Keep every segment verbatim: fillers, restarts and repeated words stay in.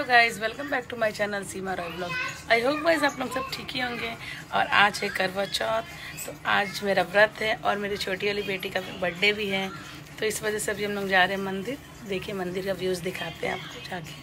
Guys, welcome back to my channel Seema Roy vlog. I hope guys आप लोग सब ठीक ही होंगे। और आज है करवा चौथ, तो आज मेरा व्रत है और मेरी छोटी वाली बेटी का बर्थडे भी है, तो इस वजह से अभी हम लोग जा रहे हैं मंदिर। देखिए मंदिर का व्यूज़ दिखाते हैं आपको जाके।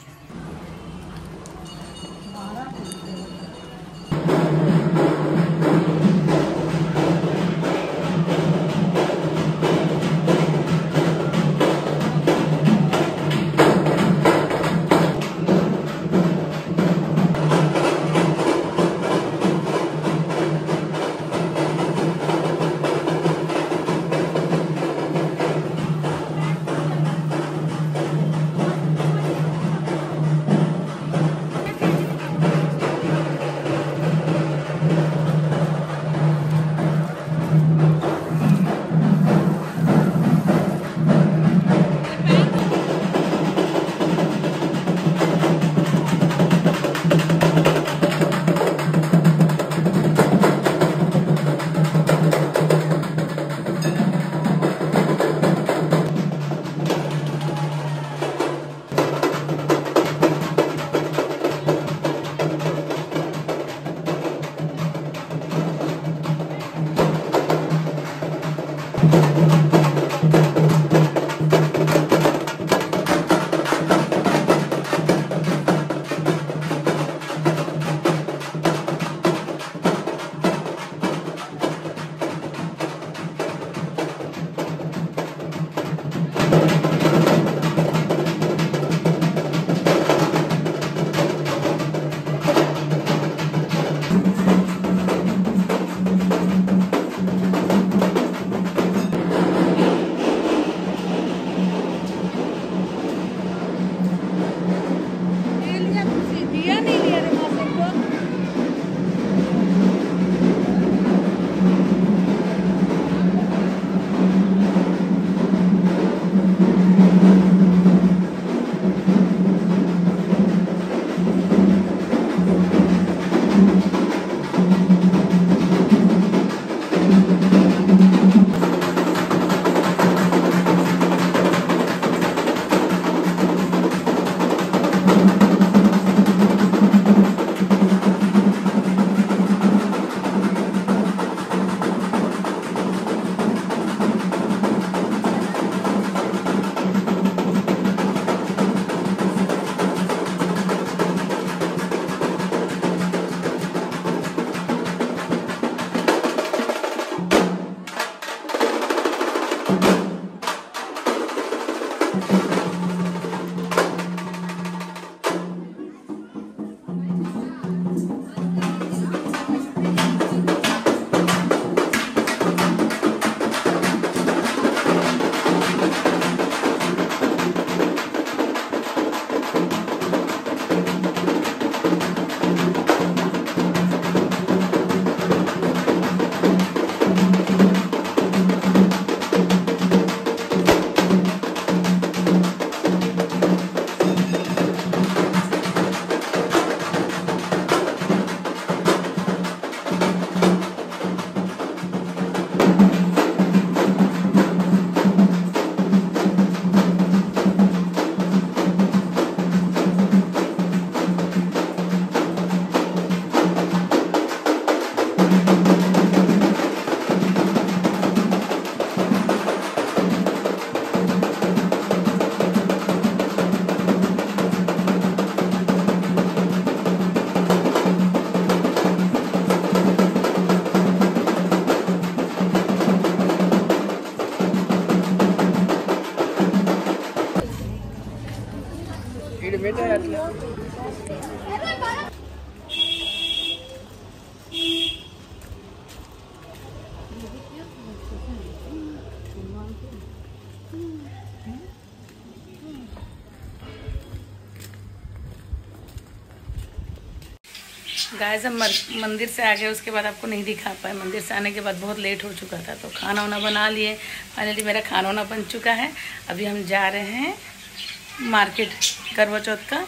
गाइस हम मंदिर से आ गए, उसके बाद आपको नहीं दिखा पाए। मंदिर से आने के बाद बहुत लेट हो चुका था, तो खाना वाना बना लिए। फाइनली मेरा खाना वाना बन चुका है। अभी हम जा रहे हैं मार्केट करवा चौथ का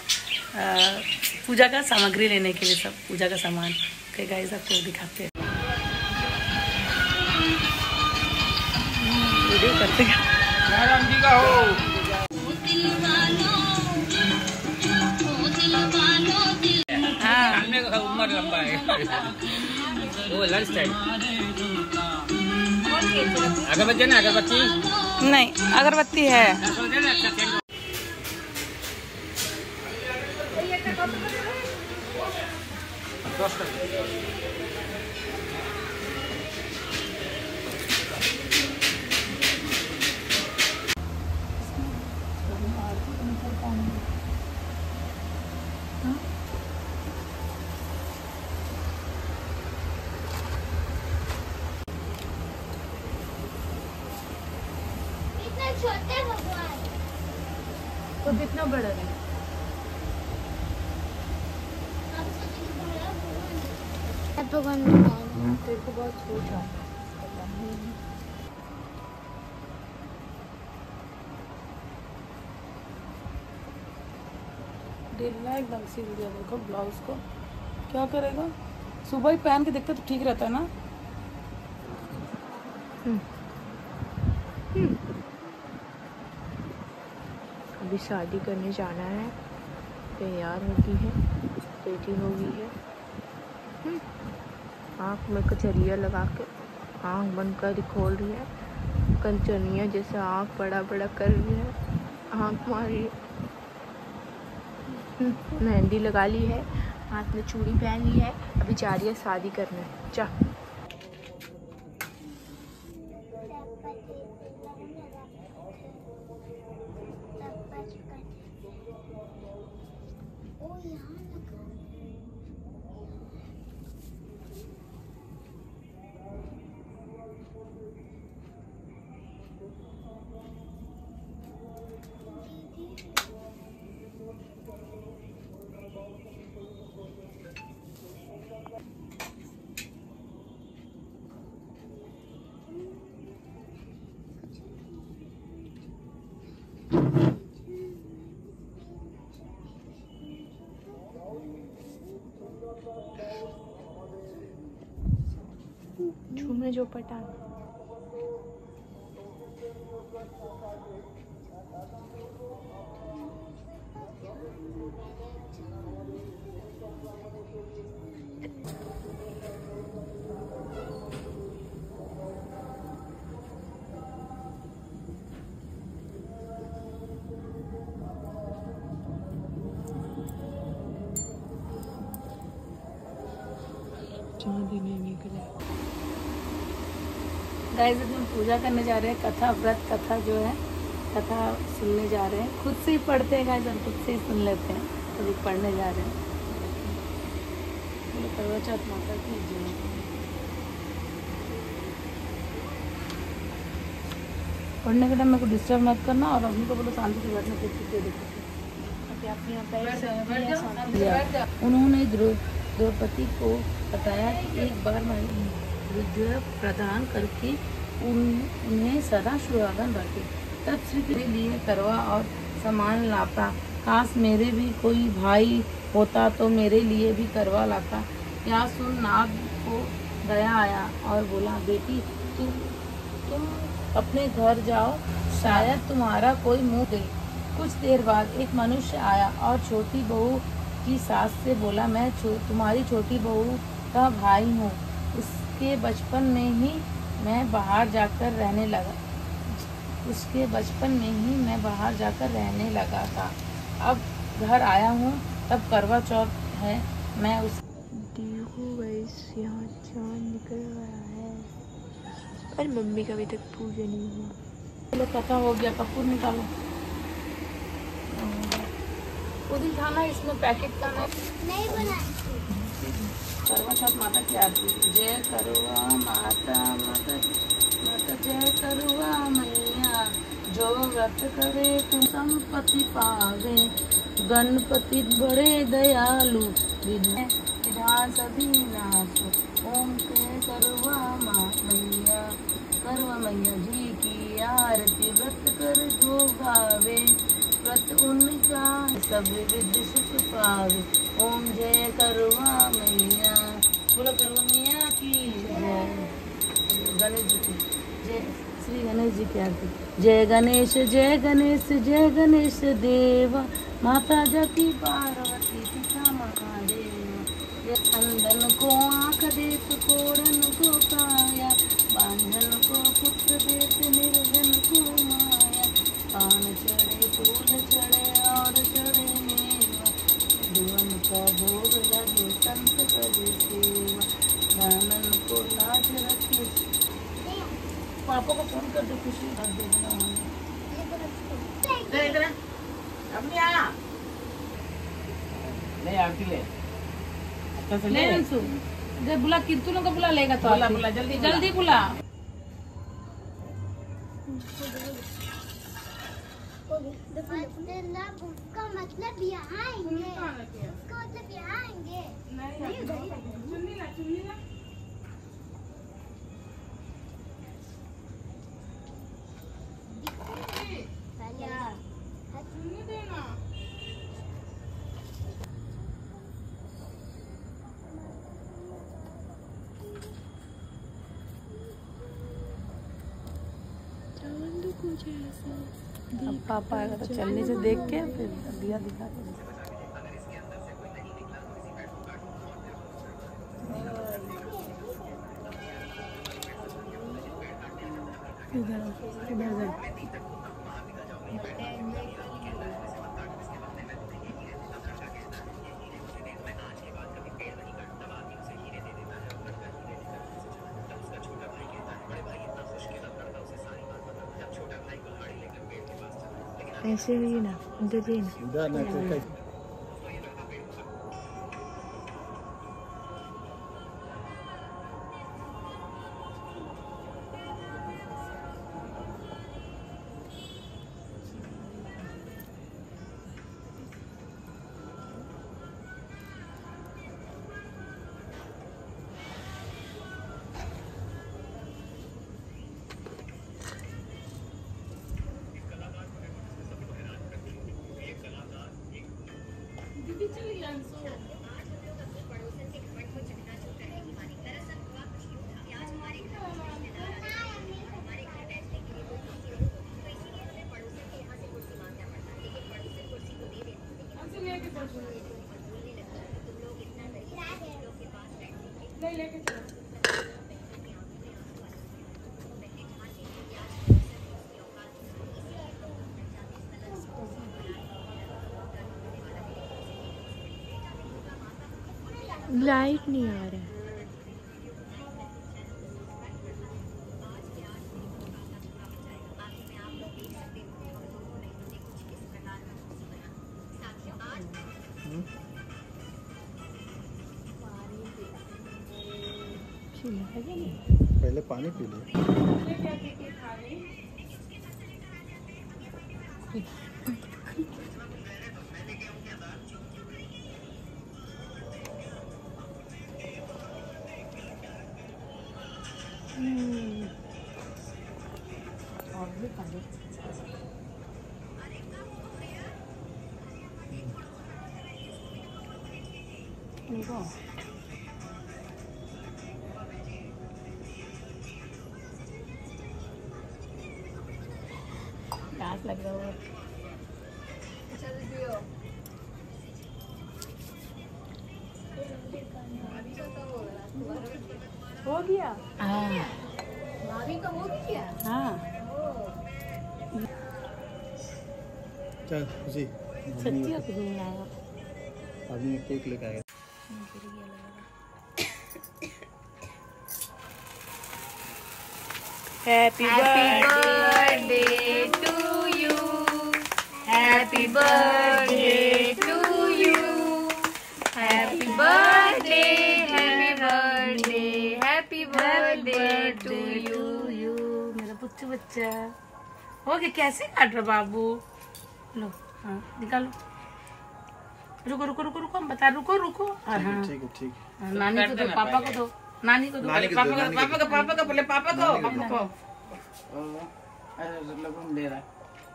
आ, पूजा का सामग्री लेने के लिए, सब पूजा का सामान। ओके गाइस आपको दिखाते हैं, वीडियो करते हैं। राम जी का हो। और लंबा है। वो लंच टाइम। अगरबत्ती है ना, अगरबत्ती नहीं, अगरबत्ती है। छोटे भगवान तो कितना बड़ा है? भगवान तेरे को बहुत छोटा ढीला एकदम सिल दिया। देखो ब्लाउज को क्या करेगा, सुबह ही पहन के देखते तो ठीक रहता है ना। अभी शादी करने जाना है, तैयार होती है, रेडी हो गई है। आँख में कचरिया लगा के आँख बंद कर खोल रही है, कंचनिया जैसे आँख बड़ा बड़ा कर रही है, आँख मारी है। मेहंदी लगा ली है, हाथ में चूड़ी पहन ली है, अभी जा रही है शादी करने। जा झूमे जो पटान। चांदी नहीं निकला। गाइस हम पूजा करने जा रहे हैं, कथा व्रत कथा जो है कथा सुनने जा रहे हैं। खुद से ही पढ़ते हैं गाइस, हम खुद से ही सुन लेते हैं, अभी तो पढ़ने जा रहे हैं। करवा चौथ माता की जय। पढ़ने के टाइम मेरे को डिस्टर्ब मत करना और अपनी को बोलो शांति से बैठना। उन्होंने द्रौपदी को बताया कि एक बार विद्या प्रदान करके उन, उन्हें सदा सुहागन रखे। तब श्री के लिए करवा और सामान लाता। काश मेरे भी कोई भाई होता तो मेरे लिए भी करवा लाता। यह सुन नाग को दया आया और बोला, बेटी तुम तुम अपने घर जाओ, शायद तुम्हारा कोई मुँह दे। कुछ देर बाद एक मनुष्य आया और छोटी बहू की सास से बोला, मैं छो, तुम्हारी छोटी बहू का भाई हूँ। उसके बचपन में ही मैं बाहर जाकर रहने लगा उसके बचपन में ही मैं बाहर जाकर रहने लगा था। अब घर आया हूँ, तब करवा चौथ है। मैं उस देखो गाइस, यहाँ चाँद निकल रहा है पर मम्मी का अभी तक पूजा नहीं हुआ। चलो कथा हो गया, कपूर निकालो। खुद था ना, इसमें पैकेट का नहीं बना। करवा चौथ माता की आरती। जय करवा माता माता माता जय करवा मैया, जो व्रत करे तू संपत्ति पावे। गणपति बड़े दयालु, विधान सभी नाथ। ओम के करवा मैया, करवा मैया जी की आरती। व्रत कर जो गावे, व्रत उनका सब विधि सुख पावे। ओम जय करवा मैया, बोलो करवा मैया की जय। गणेश जी की जय, श्री गणेश जी की आरती। जय गणेश जय गणेश जय गणेश देवा, माता जति पार्वती पिता महादेव। जय बांधन को आँख देत कोरन को काया, बांधन को पुत्र देत निर्धन को माया। पान चढ़े फूल चढ़े और चढ़े मेवा, भुवन का भोग लगे संत करे सेवा। दानन को लाज रखे, पापा को फोन कर दो, खुशी कर दे देना। इधर इधर अपनी आ ले आरती ले अच्छा से ले ले अंशु, इधर बुला, कीर्तनों को बुला लेगा तो बुला आके। बुला जल्दी बुला। जल्दी बुला। मतलब उसका मतलब यहाँ आएंगे, उसका मतलब यहाँ आएंगे। नहीं उधर ही रहेंगे। अब पापा आएगा तो चलने से देख के फिर दिया दिखा के इधर इधर जा। ऐसे नहीं ना, इधर ही ना। इधर ना तो कैसे लाइट नहीं आ रहा है। पहले पानी पी ले। और भी खा लो। देखो प्यास लग रहा होगा। हो गया। हाँ भाभी का हो गया। हाँ चल खुशी सच्ची हो कुछ नहीं आया। आदमी केक लेके आएगा। Happy birthday to you. Happy birthday to you. Happy birthday, happy birthday, happy birthday to you. You मेरा पुच्चू बच्चा हो गया। कैसे काट रहा बाबू? लो हाँ निकालो। रुको रुको रुको रुको हम बता रुको रुको। और हाँ ठीक है ठीक है। नानी को दो, पापा को दो, नानी को दो, नानी को पापा दो, को नानी को पापा दो। को पापा को बोले पापा को नानी को पापा को। अरे लगन दे रहा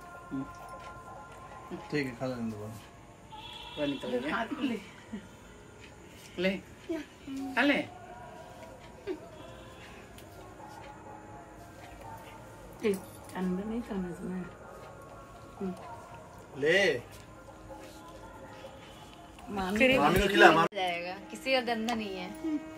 ठीक है खा लेने दो। है निकल गया हाथ में ले। ले खा ले ए, अंदर नहीं करना इसमें। ले मामी मामी को खिला मामी। जाएगा, किसी का गंदा नहीं है।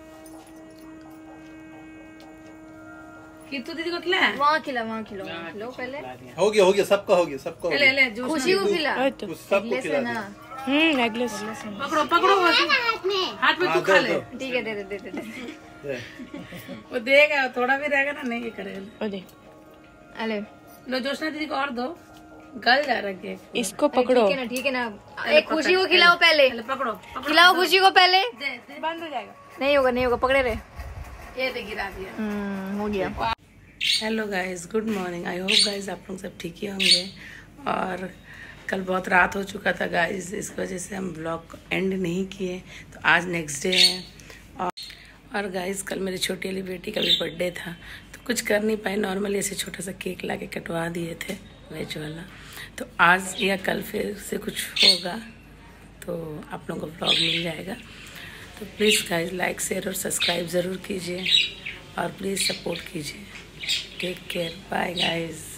कितु दीदी को खिलाया? वहाँ खिला, वहाँ खिलो, वहाँ खिलो पहले। हो गया हो गया सबका हो गया सबका हो ले गया। ले जोश खुशी को खिला। कुछ सबको खिला ना। दिया। हम्म, नेकलेस। पकड़ो पकड़ो वैसे। हाथ में हाथ में हाँ, तू दो, खा ले। दो। ठीक है, दे दे दे दे दे। दे। वो देगा, थोड़ा भी रहेगा ना, नहीं ये करेगा। अरे अले, लो जोशना दीदी को और दो, गल जा रहा है। इसको पकड़ो। ठीक है ना, ठीक है ना। एक खुशी को खिलाओ पहले। पहले पकड़ो पकड़ो। खिलाओ खुशी को पहले। दे दे। बंद हो जाएगा। नहीं होगा, नहीं होगा, पकड़े रहे। ये दे गिरा दिया। हम्म, हो गया। Hello guys, good morning. I hope guys आप लोग सब ठीक ही होंगे। और कल बहुत रात हो चुका था गाइस, इस वजह से हम ब्लॉग एंड नहीं किए। तो आज नेक्स्ट डे है। और, और गाइस कल मेरी छोटी वाली बेटी का भी बर्थडे था, तो कुछ कर नहीं पाए। नॉर्मली ऐसे छोटा सा केक ला के कटवा दिए थे, वेज वाला। तो आज या कल फिर से कुछ होगा तो आप लोगों को ब्लॉग मिल जाएगा। तो प्लीज़ गाइस लाइक शेयर और सब्सक्राइब ज़रूर कीजिए और प्लीज़ सपोर्ट कीजिए। Take care, bye guys.